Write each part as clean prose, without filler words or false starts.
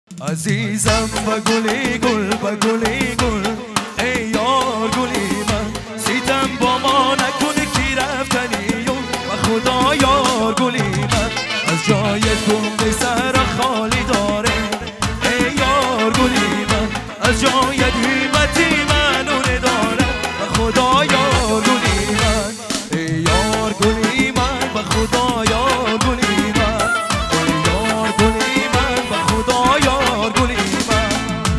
عزیزم و گلی گل و گلی گل ای یار گلی من سیتم با ما نکنه کی رفتنی و خدا یار گلی من از جایت گم سر خالی داره ای یار گلی من از جایت همتی منو نداره و خدا یار گلی من ای یار گلی من و خدا یار گلی من ای یار گلی من و خدا یار گلی من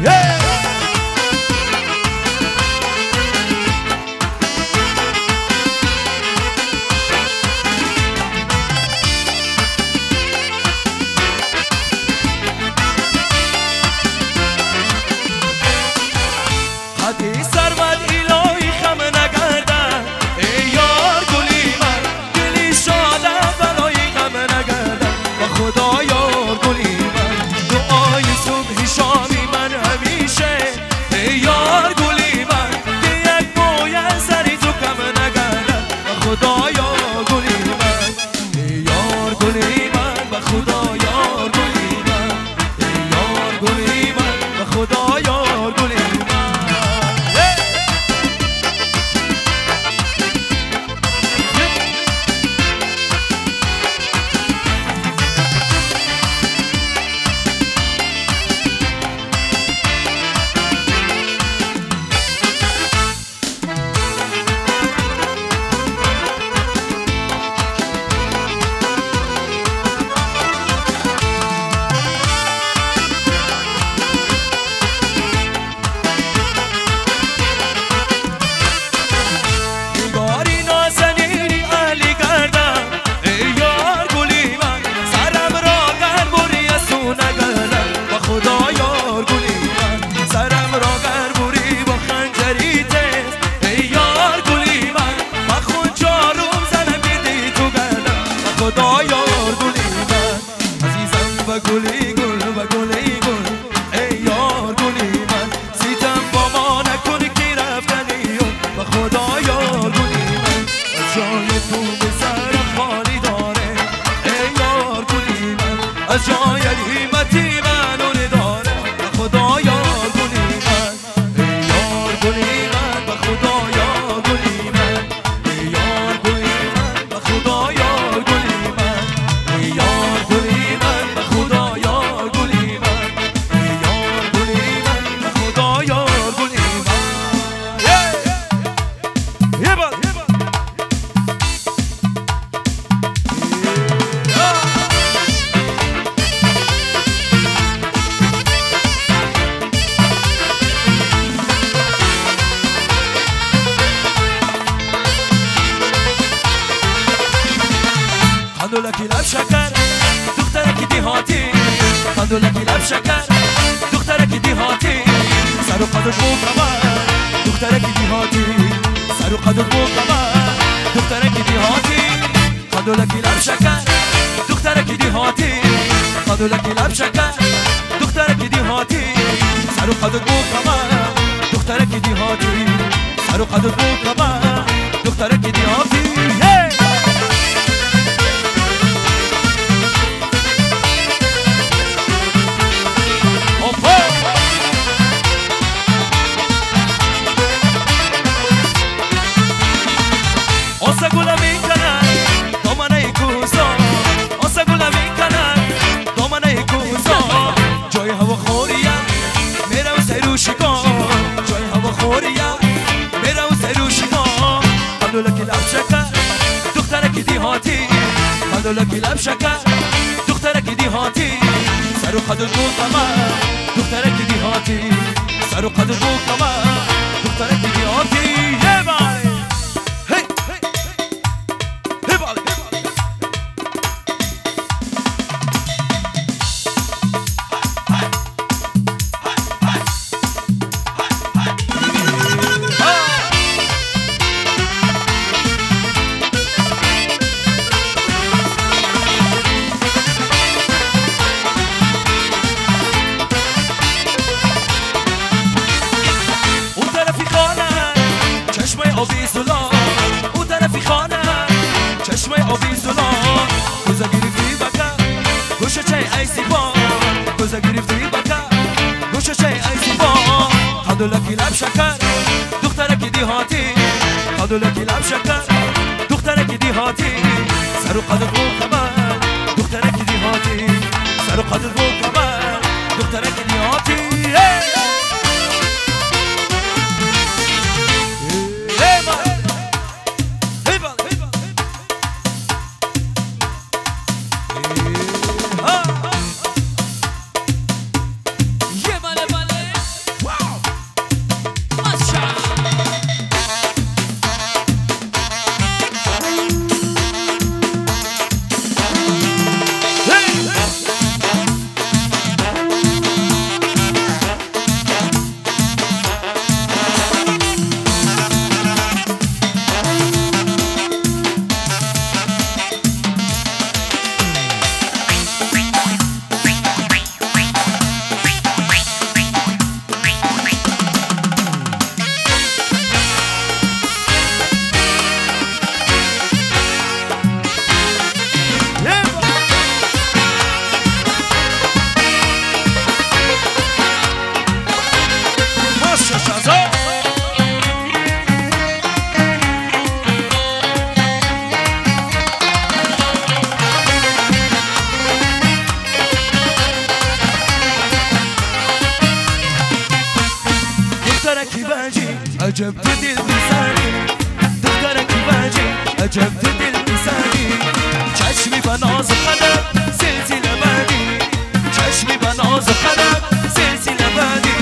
حدی سرمد الهی خم نگردن ای یار گلی من دلی شادم برای غم نگردن و خدا یار گلی من دعای صبح شامی من همیشه ای یار گلی من که یک موی سری تو کم نگردن و خدا یار گلی من ای یار گلی من و خدا یار گلی من ای یار گلی من و خدا یار گلی من خدا یار گلی من عزیزم و گلی گل و گلی گل ای یار گلی من سیتم با ما نکنه کی رفتنی و خدا یار گلی من از جای تو به سر خالی داره ای یار گلی من از جای همتی منو نداره و خدا یار گلی من ای یار گلی من و خدا یار گلی من ای یار گلی من و خدا یار گلی یار گلی من و خدا یار گلی من یار گلی من و خدا یار گلی من یه بار خندولکی لب شکر دخترکی دیهاتی خندولکی لب شکر دخترکی دیهاتی سر و قدر بو کمر دخترکی دیهاتی سر و قدر بو کمر دخترکی دیهاتی خندولکی لب شکر دخترکی دیهاتی خندولکی لب شکر دخترکی دیهاتی سر و قدر بو کمر دخترکی دیهاتی سر و قدر بو کمر دخترکی دیهاتی آسا گولا میکنن دامنه کوزا آسا گولا میکنن دامنه کوزا جای هوا خوریم میرم سروشگاه جای هوا خوریم میرم سروشگاه خندولکی لب شکر دخترکی دیهاتی خندولکی لب شکر دخترکی دیهاتی سر و قدر بو کمر دخترکی دیهاتی سر و قدر بو کمر دخترکی دیهاتی یه باری آبی زلال اون طرفی خانه چشمه آبی زلال کوزه گرفتی بکر گوشه چه ایسی با کوزه گرفتی بکر رو چشه ای زیبا خدولکی لب شکر دخترکی دیهاتی خدولکی لب شکر دخترکی دیهاتی سر و قدر بو کمر دخترکی دیهاتی سر و قدر بو کمر دخترکی دیهاتی عجب دل بزنی دخترکی بجی عجب دل بزنی چشمی با ناز قدم سلسله بدی چشمی با ناز قدم سلسله بدی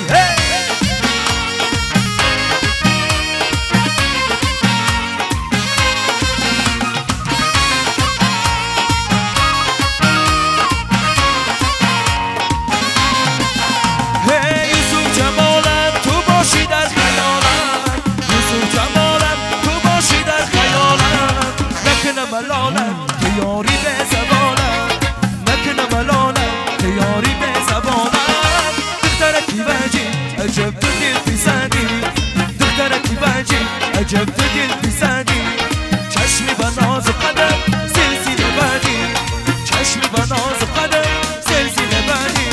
ملالم که یاری به زبانم نکنه ملالم که یاری به زبانم دخترکی بجی عجب تو دل پیسندی دخترکی بجی عجب تو دل پیسندی چشمی با ناز قدم سلسله بدی چشمی با ناز قدم سلسله بدی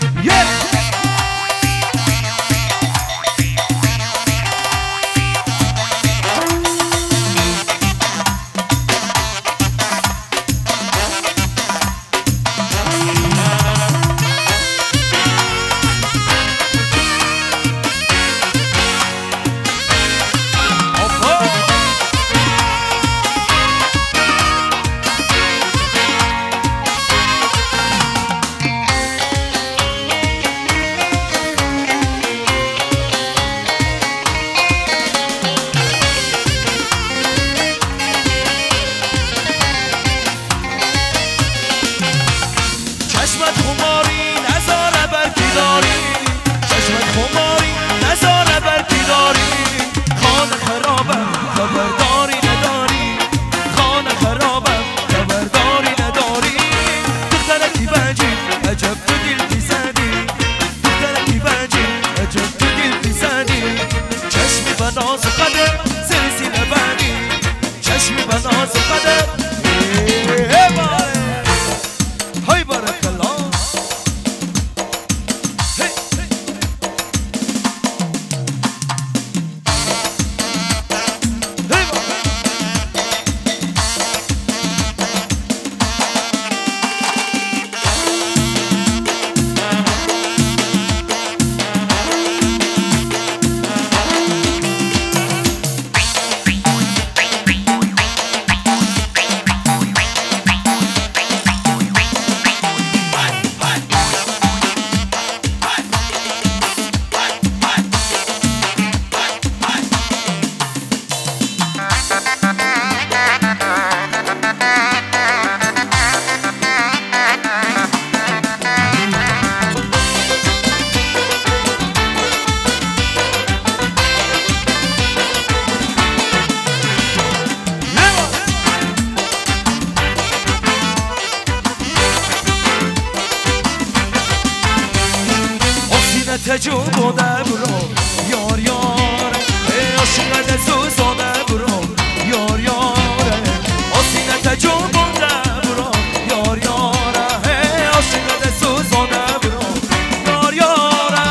تجون بوده برو یار یار عاشق دست زاده برو یار یار آسینه تجون بوده برو یار یار عاشق دست زاده برو یار یار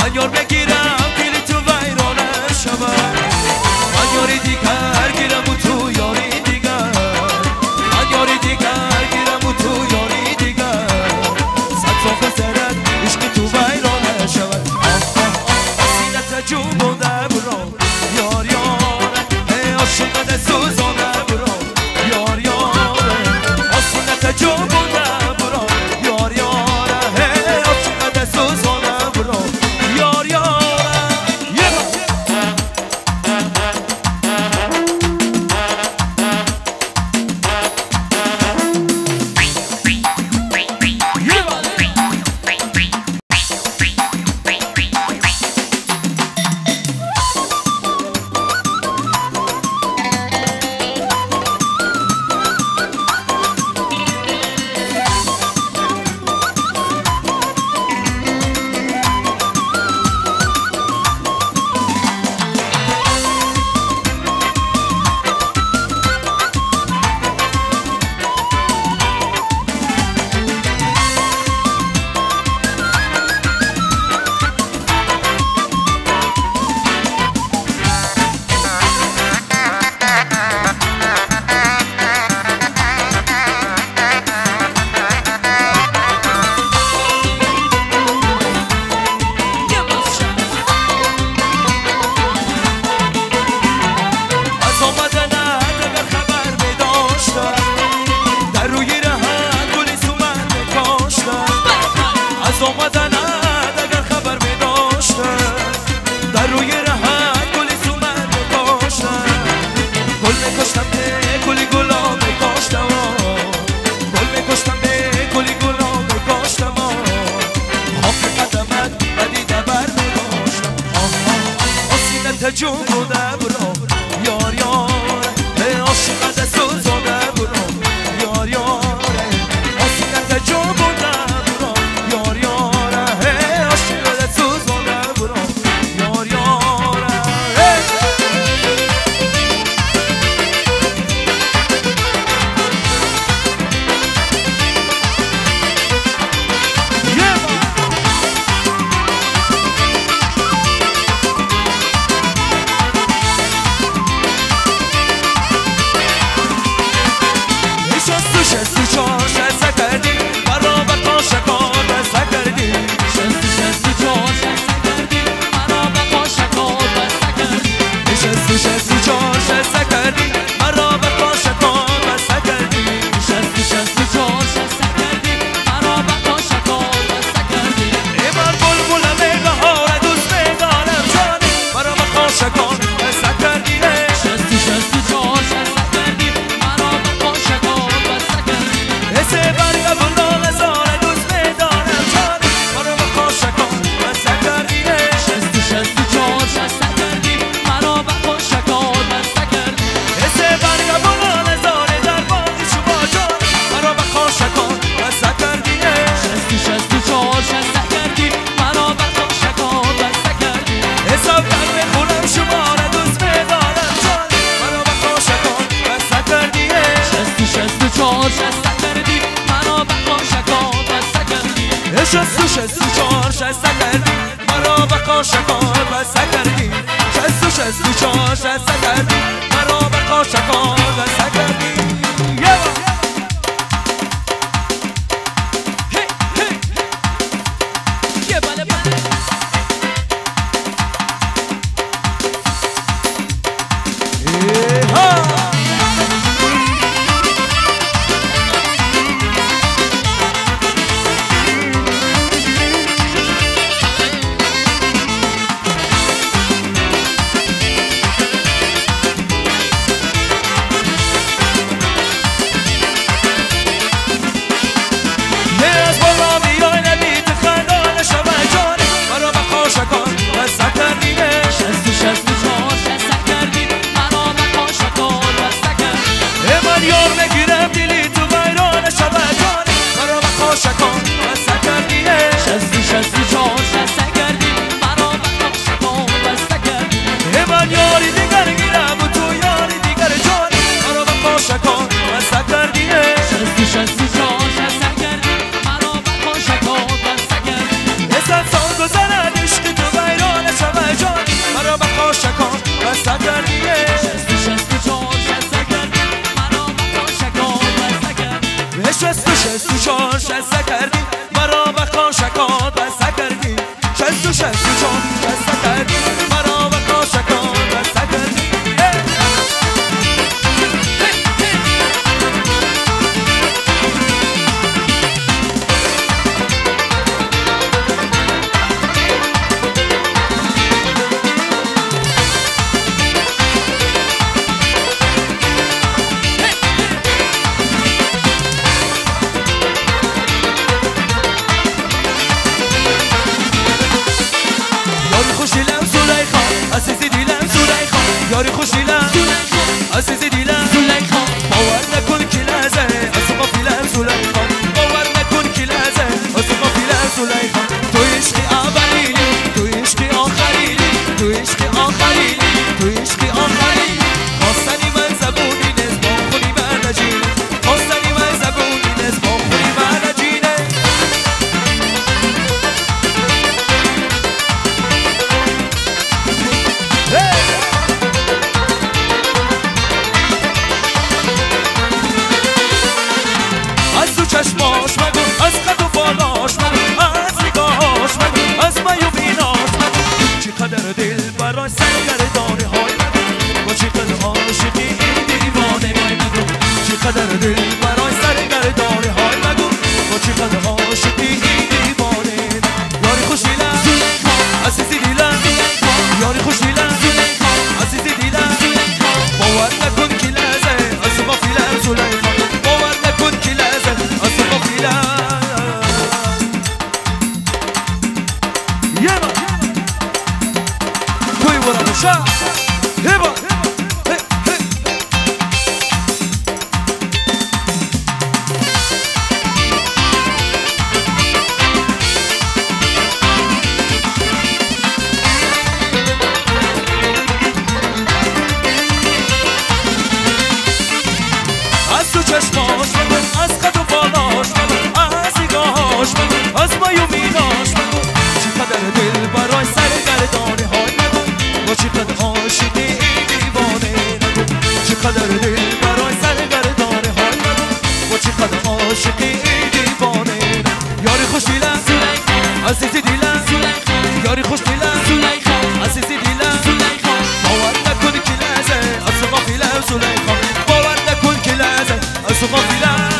من یار بگیرم دل تو ویرانه شود من یاری دیگر گیرم و تو یاری دیگر من یاری دیگر گیرم و تو یاری دیگر صد تا بزرد عشق تو ویرانه شود سینت جون بوده برو یار یار عاشقت سوزانه برو یار یار سینت جون بوده برو یار یار عاشقت سوزانه برو یار یار جون بوده برو یار یار عاشقت سوزانه برو یار یار سینت جون بوده برو یار یار عاشقت سوزانه برو یار یار شست چهار شست کردی مرا به قاشقان بسته کردی شست چهار شست کردی مرا به قاشقان بسته کردی شک تو جان بسته کردی مرا و کاشکان بسته کردی یاری خوش دیلم عزیز دیلم زلیخا باور نکن که لحظه از غافلم زلیخا باور نکن که لحظه از غافلم زلیخا تو عشقی اولیلی تو عشقی آخریلی تو عشقی آخریلی تو عشقی آخریلی خواستنی من زبونی نز با خونی من نجینه خواستنی من زبونی نز با خونی من نجینه چشماش مگو از قد و بالاش مگو از نگاهاش مگو از میوبیناش مگو چقدر دل برای سرگردانی های مگو با چقدر عاشقی این دیوانه مگو چقدر دل برای سرگردانی های مگو با چقدر عاشقی این دیوانه یاری خوش دیلم عزیزی دیلم یاری خوش دیلم عزیزی دیلم باور نکن که لحظه از غافلم زلیخا باور نکن که لحظه از غافلم یما توی برام شا هبا چشماش مگو از قد و بالاش مگو از نگاهاش مگو از میوبیناش مگو چقدر دل برای سرگردانی های مگو با چقدر عاشقی این دیوانه مگو چقدر دل برای سرگردانی های مگو با چقدر عاشقی این دیوانه یاری خوش دیلم عزیزی دیلم یاری خوش دیلم عزیزی دیلم باور نکن که لحظه از غافلم زلیخا باور نکن که لحظه از غافلم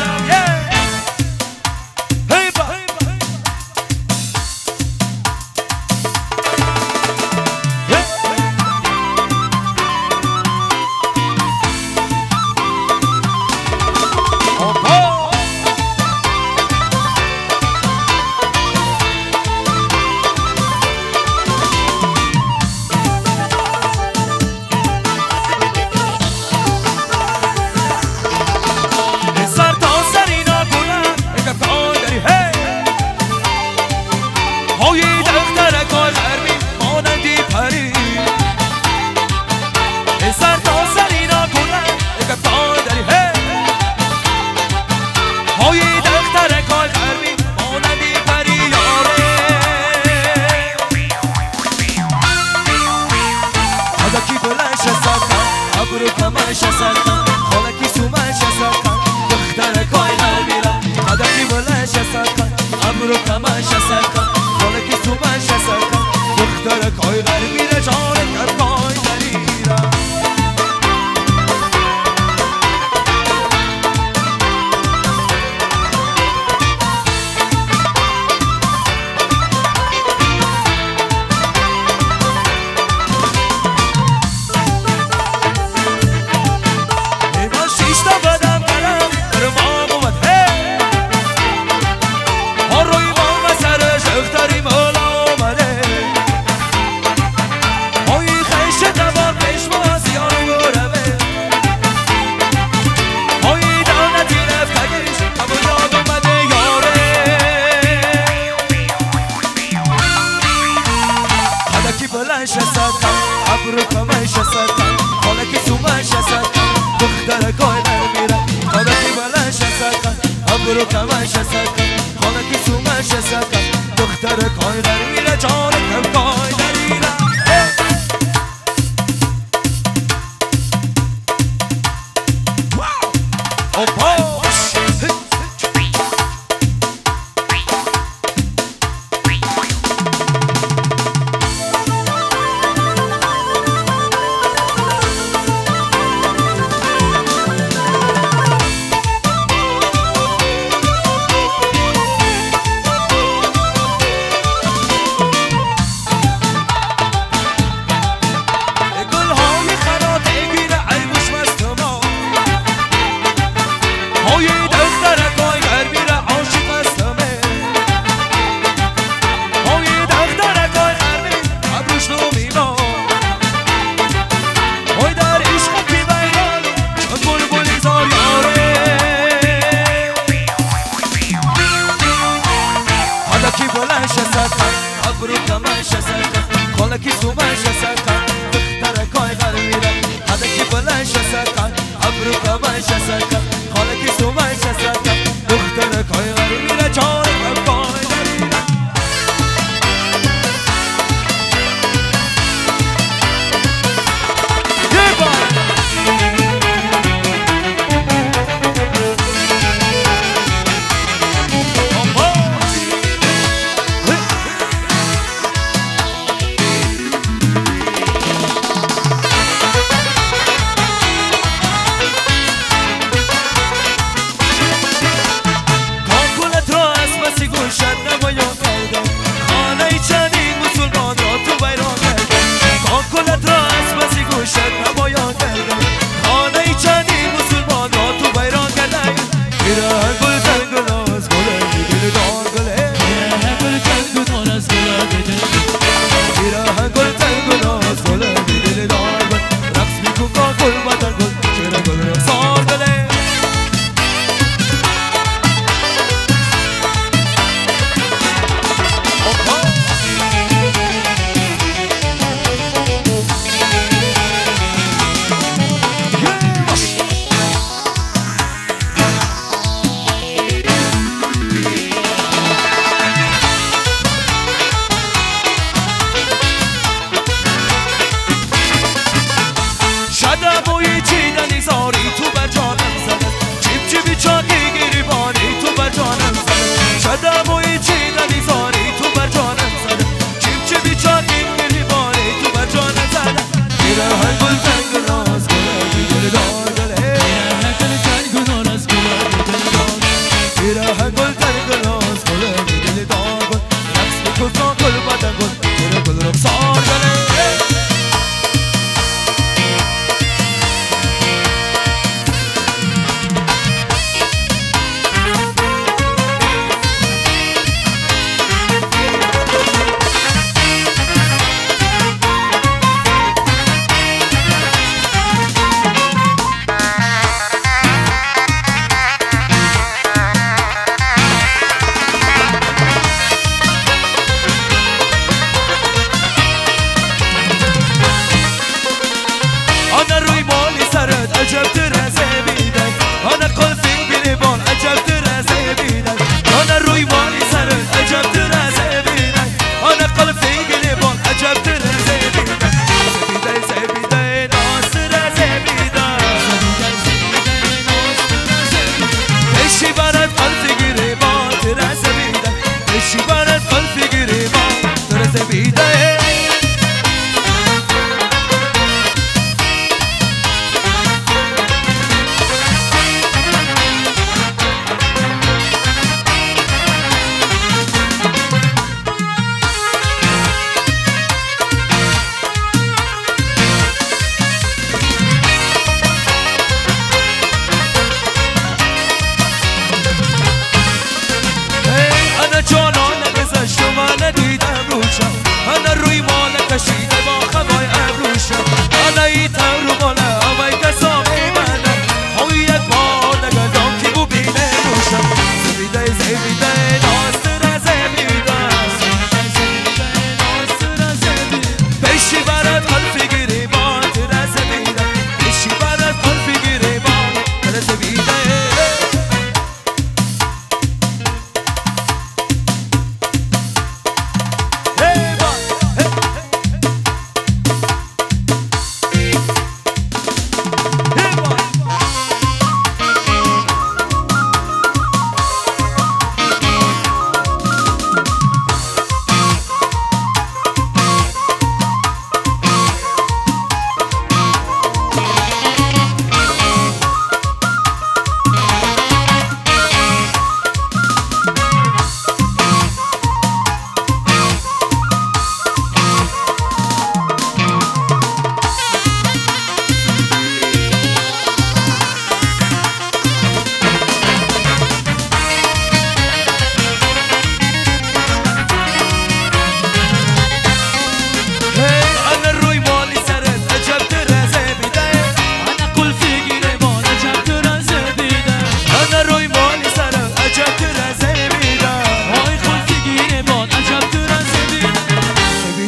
برو کمش سکن خانه کی سومش سکن دختر کای در میره جان کم کای در میره حالا کی تو منش سکن دختر کای غرمیره حدا کی بلنش سکن ابرو کمنش سکن حالا کی تو منش سکن دختر کای غرمیره چار کای غرمیره یه بار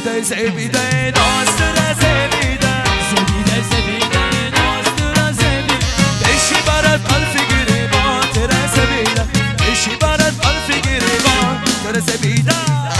زبیده زبیده ناستره زبیده زبیده زبیده ناستره زبیده بشی برد الف گریبان تره زبیده بشی برد الف گریبان تره زبیده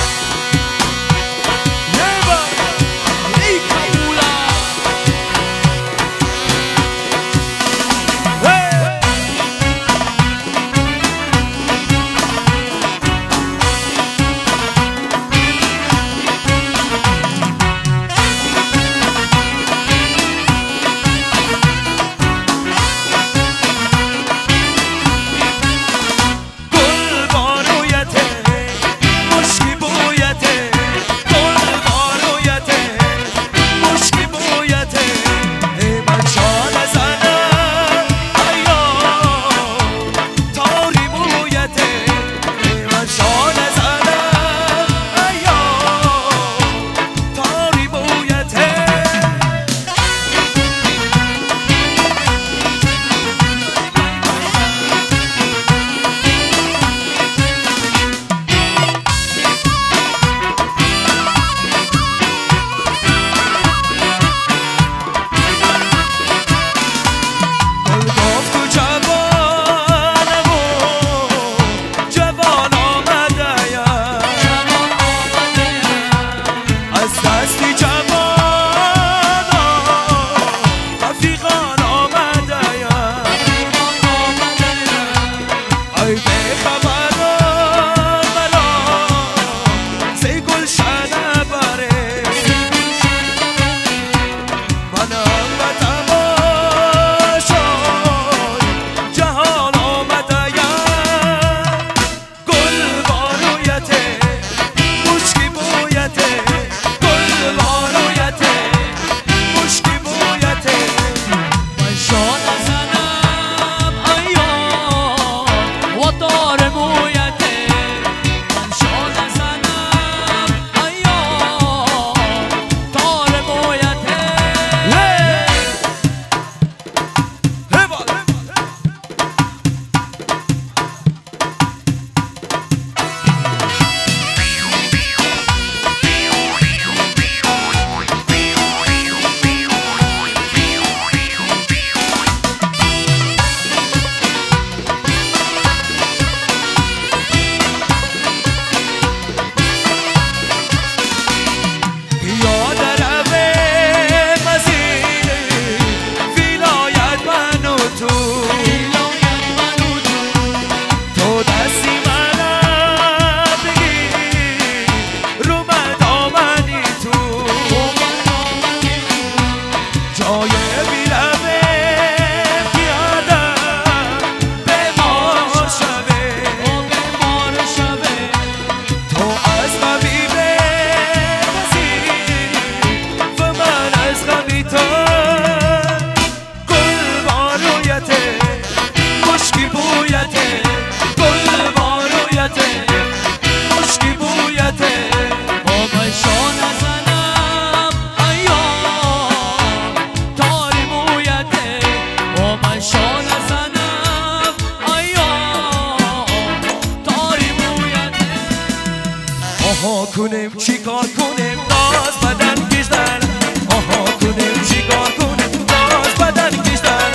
آها کنیم چی کار کنیم داز بدن کشتن آها کنیم چی کار کنیم داز بدن کشتن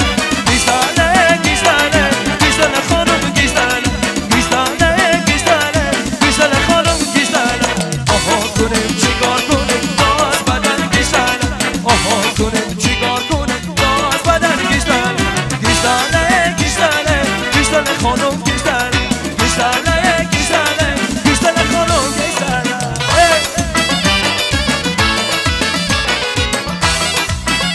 کشتنه کشتنه کشتنه خانم کشتنه کشتنه کشتنه کشتنه خانم کشتنه آها کنیم چی کار کنیم داز بدن کشتن آها کنیم چی کار کنیم داز بدن کشتن کشتنه کشتنه کشتنه خانم کشتنه کشتنه کشتنه کشتنه خانم کشتنه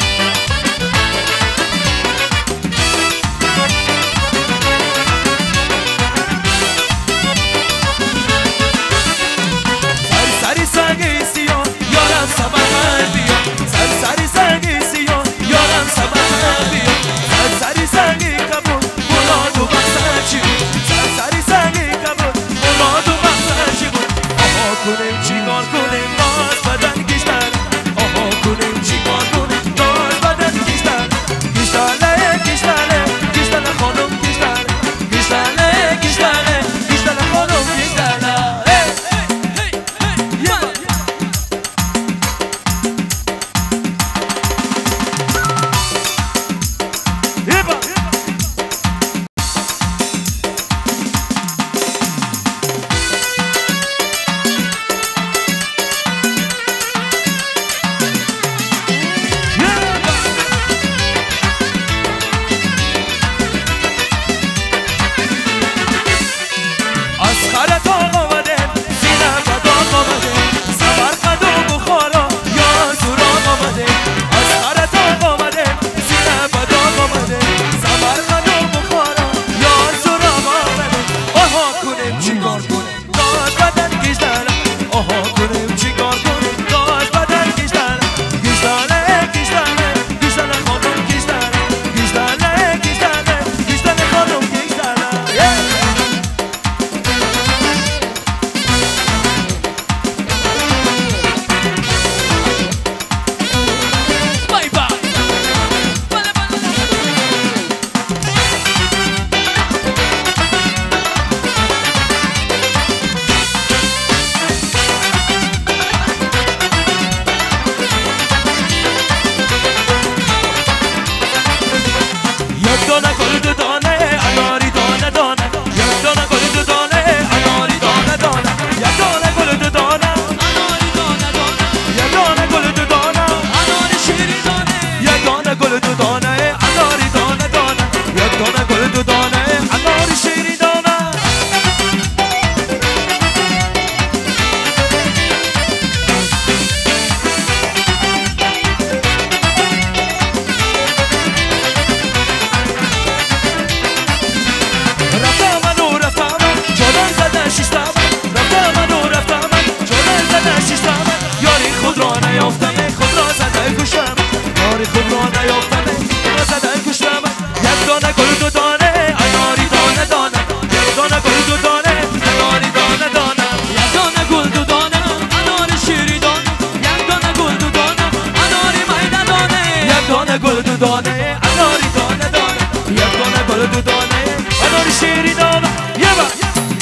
دانه اناری دانه دانه یک دانه گل دو دانه اناری شیری دانه یه بار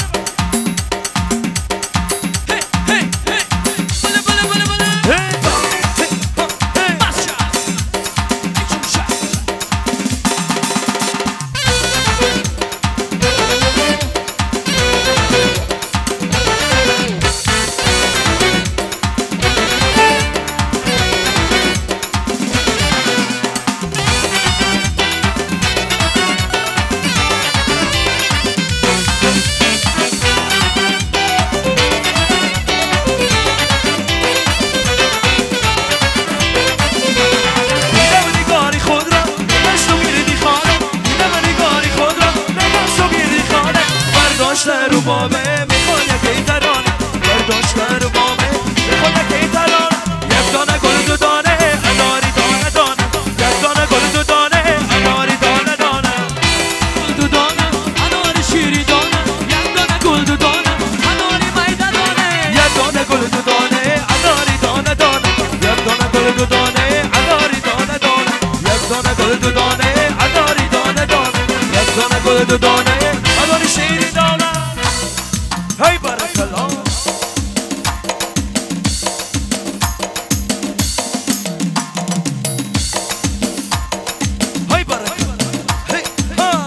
رو بامه میخوان یکی ترانه برداشته رو بامه میخوان یکی ترانه یک دانه گل دو دانه اناری دانه دانه یک دانه گل دو دانه اناری دانه دانه گل دو دانه اناری شیری دانه یک دانه گل دو دانه اناری میده دانه یک دانه گل دو دانه اناری دانه دانه یک دانه گل دو دانه اناری دانه دانه یک دانه گل دو دانه اناری دانه دانه یک دانه گل دو دانه اناری شیری دانه هی بارک الله هی بارک هی ها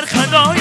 خدای